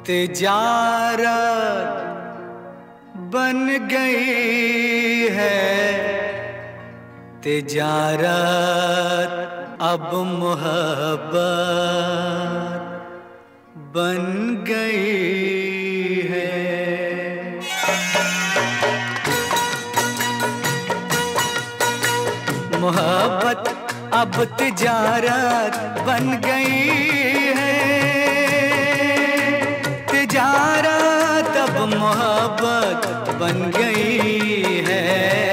तिजारत बन गई है, तिजारत अब मोहब्बत बन गई है। मोहब्बत अब तिजारत बन गई है, तिजारत अब मोहब्बत बन गई है।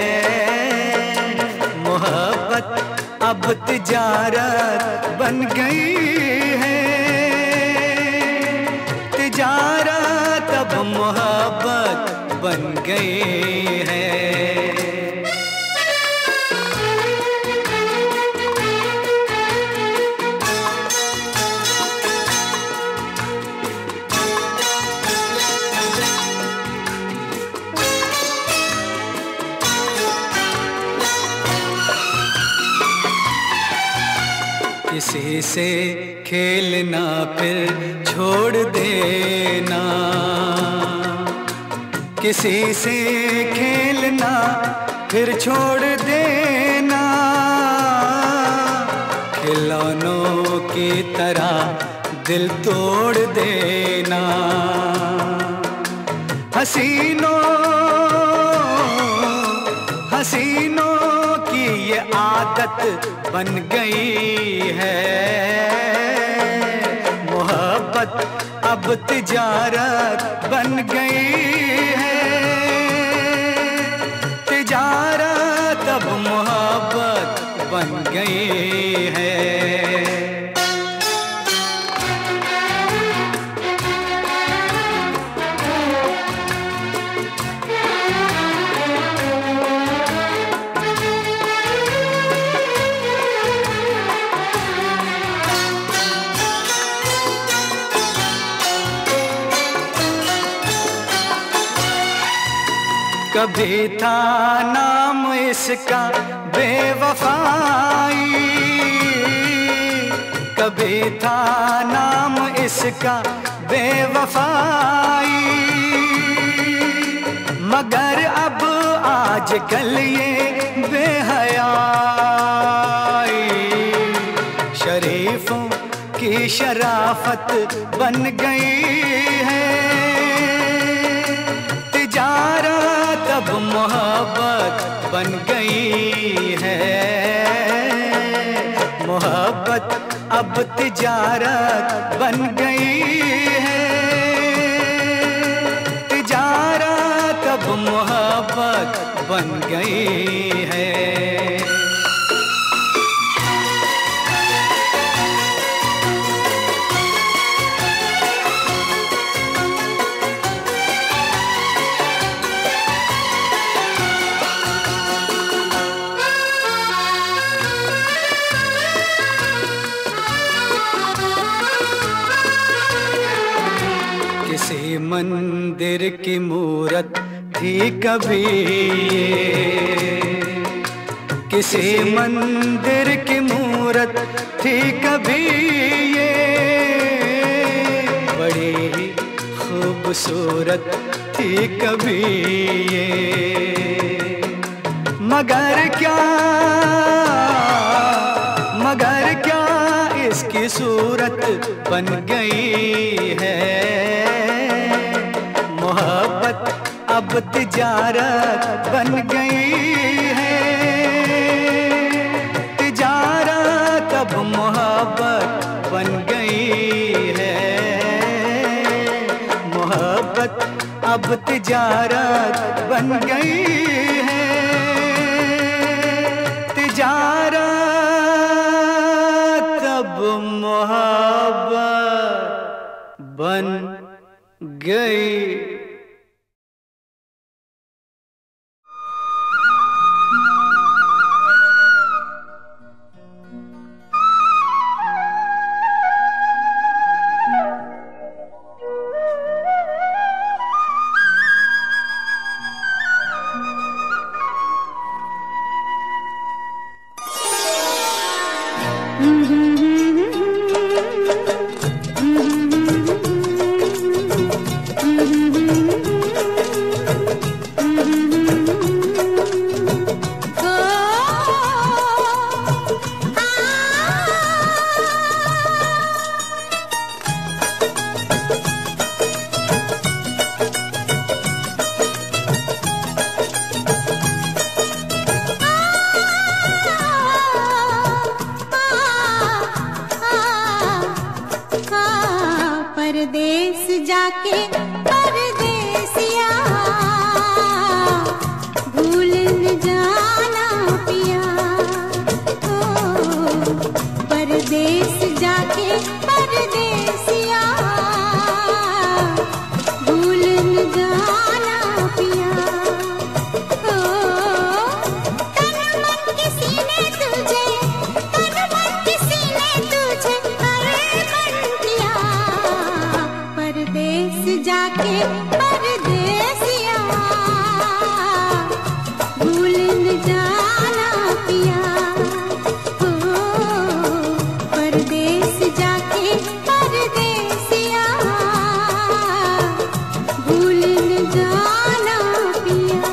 मोहब्बत अब तिजारत बन गई है, तिजारत अब मोहब्बत बन गई है। किसी से खेलना फिर छोड़ देना, किसी से खेलना फिर छोड़ देना, खिलौनों की तरह दिल तोड़ देना। हसीनों की ये आदत बन गई है। मोहब्बत अब तिजारत बन गई है, तिजारत अब मोहब्बत बन गई है। कभी था नाम इसका बेवफाई, कभी था नाम इसका बेवफाई, मगर अब आजकल ये बेहयाई शरीफों की शराफत बन गई है। तिजारत अब मोहब्बत बन गई है, मोहब्बत अब तिजारत बन गई है, तिजारत अब मोहब्बत बन गई है। किसी मंदिर की मूरत थी कभी ये, किसी मंदिर की मूरत थी कभी ये, बड़ी ही खूबसूरत थी कभी ये, मगर क्या इसकी सूरत बन गई है। मोहब्बत अब तिजारत बन गई है, तिजारत अब मोहब्बत बन गई है। मोहब्बत अब तिजारत बन गई है, तिजारत अब मोहब्बत बन गई। परदेस जाके परदेसिया भूल न जाना पिया हो। परदेस जाके परदेसिया भूल न जाना पिया।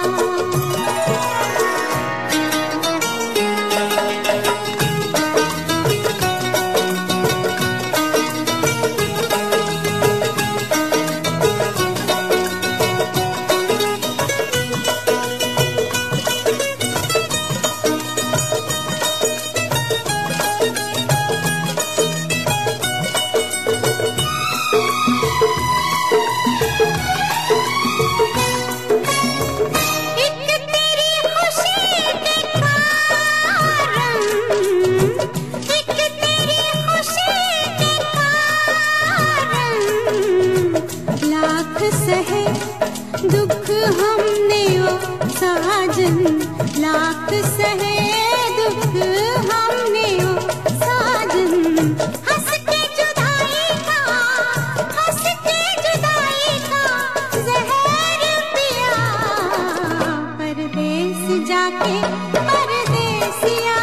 सहे दुख हमने ओ साजन, लाख सहे दुख हमने ओ साजन। हंस के जुदाई का, हंस के जुदाई का जहर पिया। परदेस जाके परदेसिया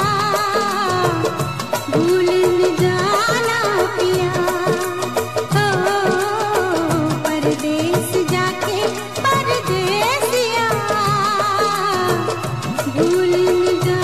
भूल न जाना पिया। परदेस जाके परदेसिया भूल न जाना।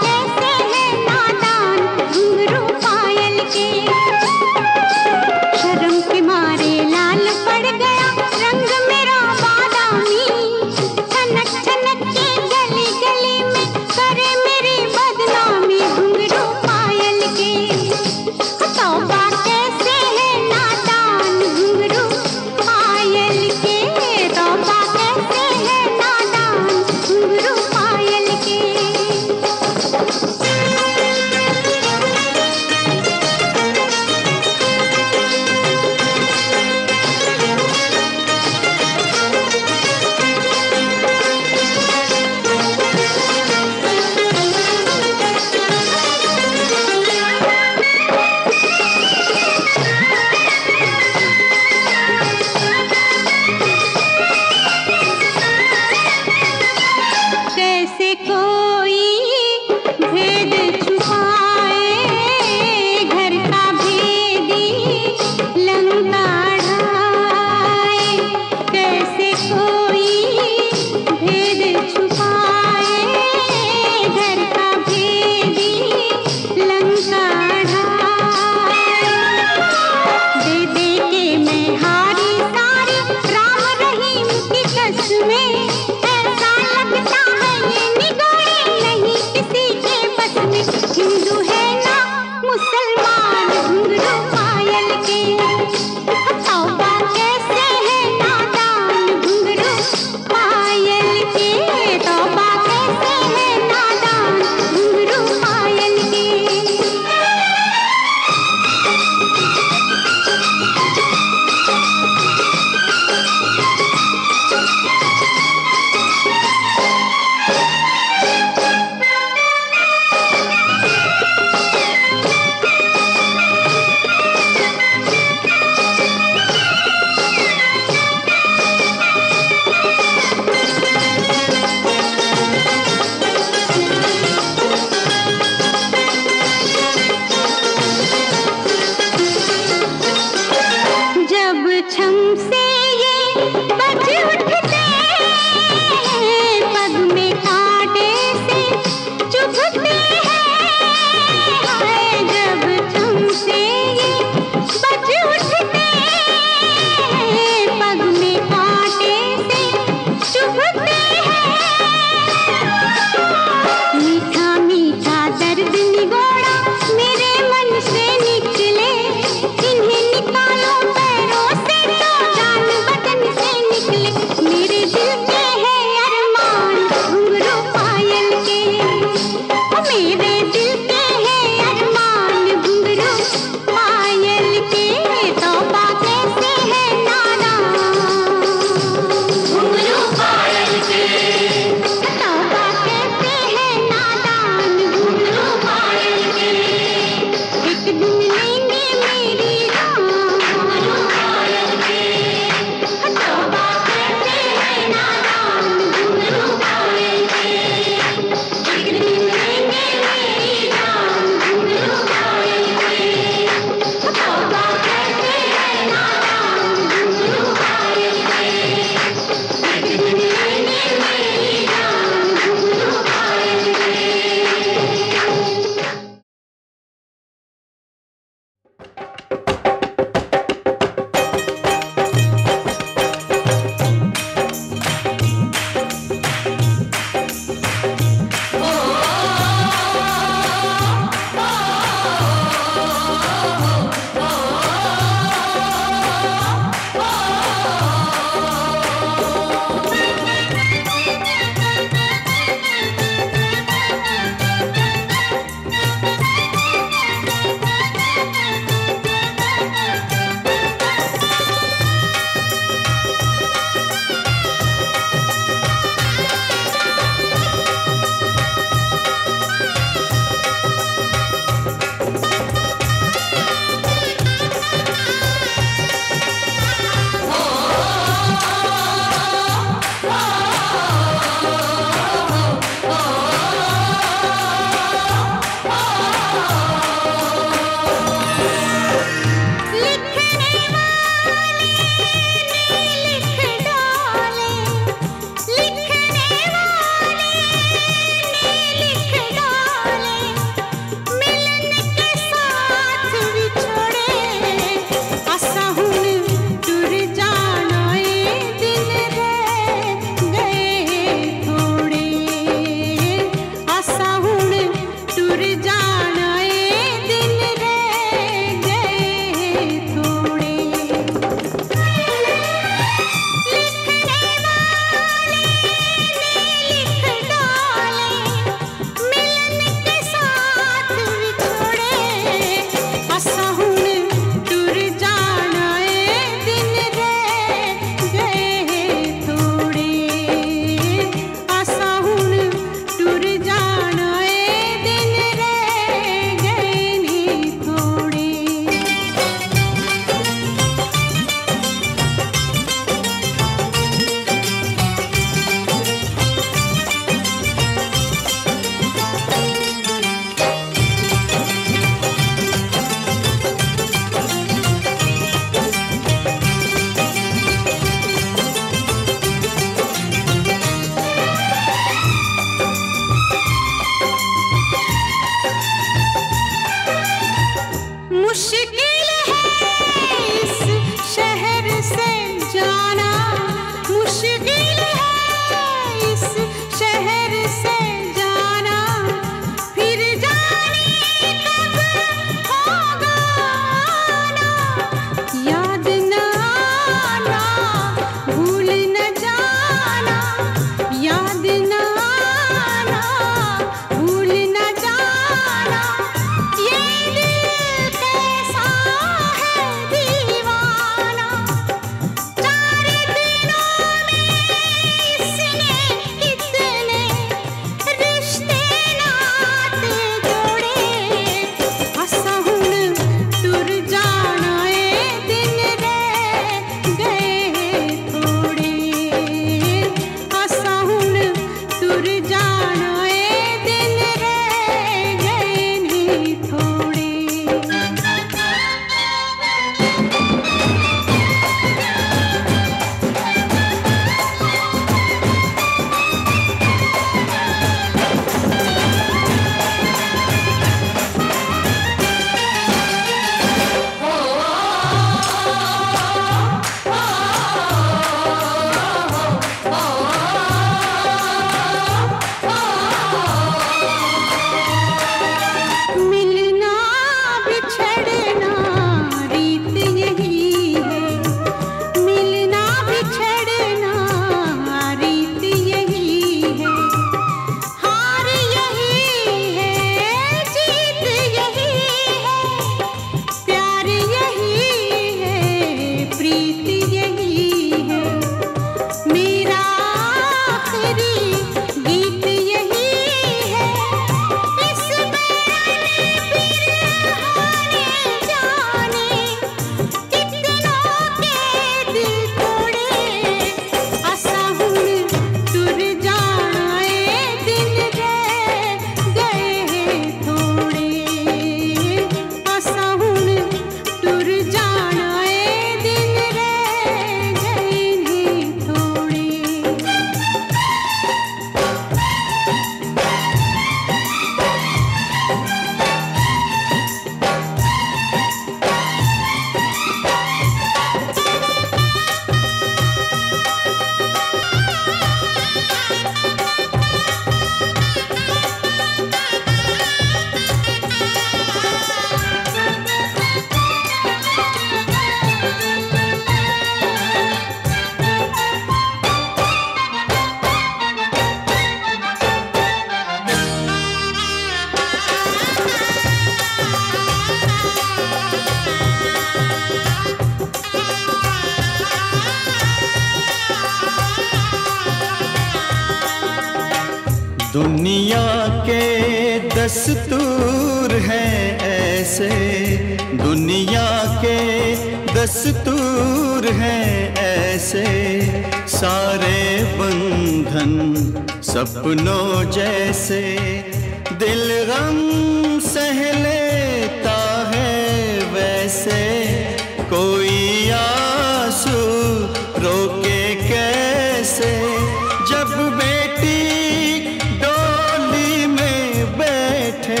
दुनिया के दस्तूर हैं ऐसे, दुनिया के दस्तूर हैं ऐसे, सारे बंधन सपनों जैसे, दिल गम सह लेता है वैसे, कोई आंसू रोके कैसे, जब बेटी डोली में बैठे,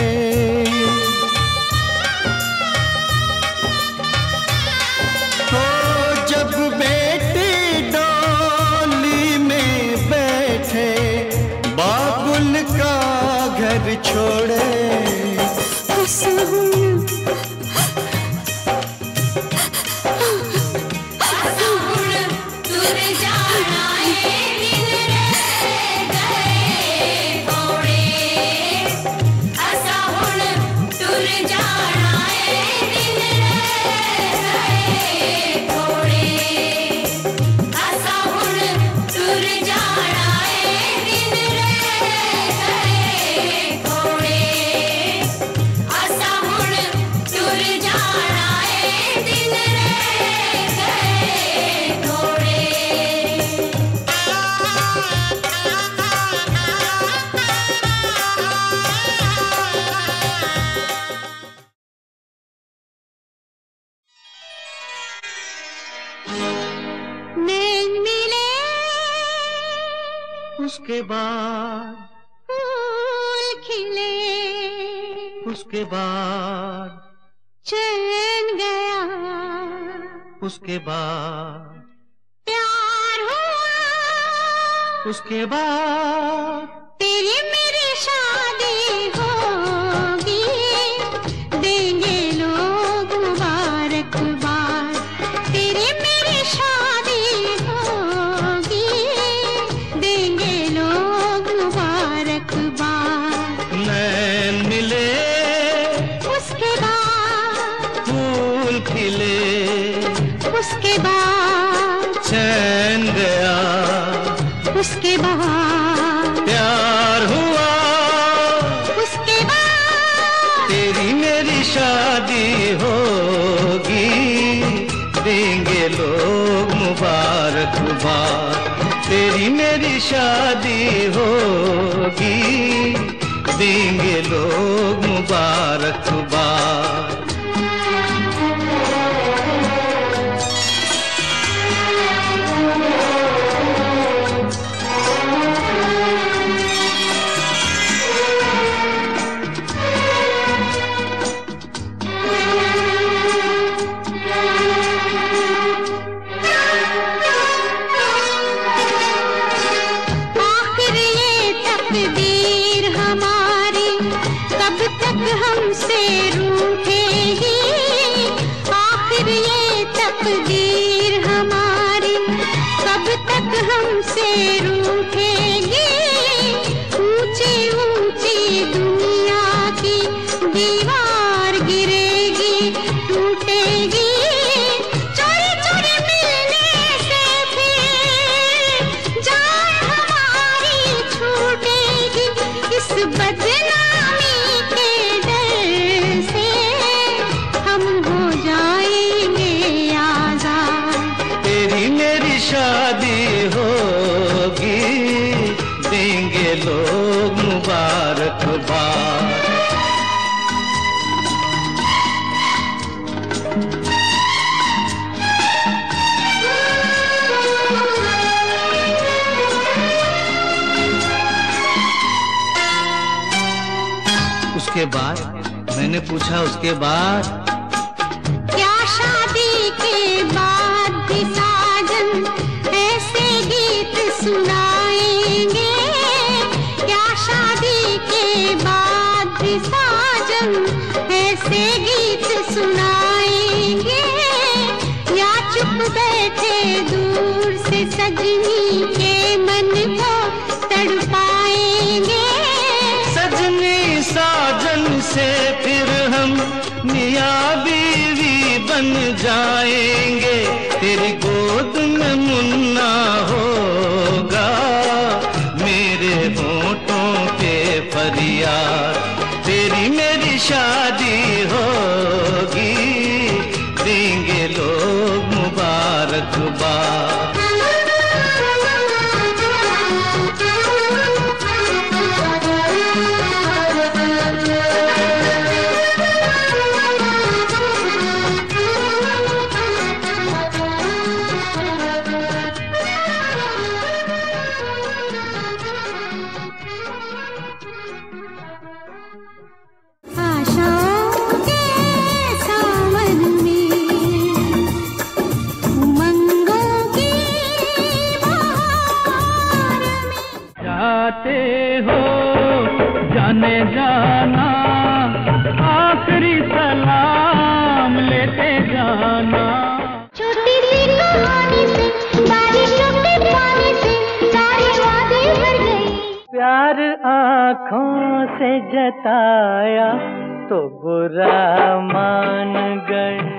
हो जब बेटी डोली में बैठे, बाबुल का घर छोड़े, उसके बाद फूल खिले, उसके बाद चैन गया, उसके बाद प्यार हुआ, उसके बाद तेरी मेरी शादी होगी, देंगे लोग मुबारकबाद, तेरी मेरी शादी होगी, देंगे लोग मुबारकबाद। नैन मिले, उसके बाद फूल खिले, उसके बाद चैन गया, उसके बाद प्यार हुआ, उसके बाद तेरी मेरी शादी होगी, देंगे लोग मुबारकबाद, तेरी मेरी शादी होगी, देंगे लोग मुबारकबाद। हमसे रूठेगी, आखिर ये तकदीर हमारी कब तक हमसे रूठेगी, ऊंची ऊंची दुनिया की दीवार गिरेगी, टूटेगी, चोरी चोरी मिलने से फिर जान हमारी छूटेगी, इस बदनामी के डर से हम हो जाएंगे आजाद, तेरी मेरी शादी होगी, देंगे लोग मुबारकबाद। उसके बाद मैंने पूछा, उसके बाद क्या शादी के बाद भी साजन ऐसे गीत सुनाएंगे, क्या शादी के बाद भी साजन ऐसे गीत सुनाएंगे, या चुप बैठे दूर से सजनी के मन को तड़पाएंगे, सजनी साजन से फिर हम मियाँ बीवी बन जाएंगे, तेरी गोद में मुन्ना होगा, मेरे होठों पे शादी होगी, देंगे लोग मुबारकबाद। जाते हो जाने जाना, आखिरी सलाम लेते जाना। छोटी सी कहानी से, बारिशों के पानी से सारे वादे भर गई। प्यार आँखों से जताया तो बुरा मान गए।